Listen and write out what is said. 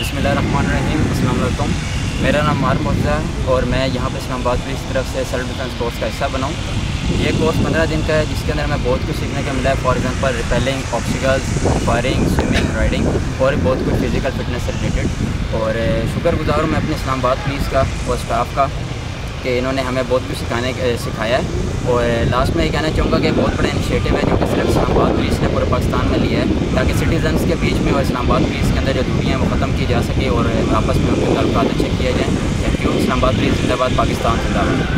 बिस्मिल्लाहिर्रहमानिर्रहीम। अस्सलाम वालेकुम। मेरा नाम मार मुर्ज़ा है और मैं यहाँ पर इस्लामाबाद पुलिस की तरफ से सेल्फ डिफेंस कोर्स का हिस्सा बना हूँ। ये कोर्स 15 दिन का है, जिसके अंदर हमें बहुत कुछ सीखने को मिला है। For example rappelling obstacles, firing, swimming, riding और बहुत कुछ फिज़िकल फिटनेस से रिलेटेड। और शुक्रगुज़ार हूँ मैं अपने इस्लामाबाद पुलिस का और स्टाफ का कि इन्होंने हमें बहुत कुछ सिखाया है। और लास्ट में ये कहना चाहूँगा कि बहुत बड़ा इनिशिएटिव है जो कि सिर्फ इस्लामाबाद पुलिस ने पूरे पाकिस्तान में लिया है, ताकि सिटीजन्स के बीच में और इस्लामाबाद पुलिस के अंदर जो दूरियाँ हैं वो ख़त्म की जा सके और आपस में उनके ताल्लुकात अच्छे किए जाएँ। Thank you. इस्लामाबाद पुलिस जिंदाबाद, पाकिस्तान जिंदाबाद।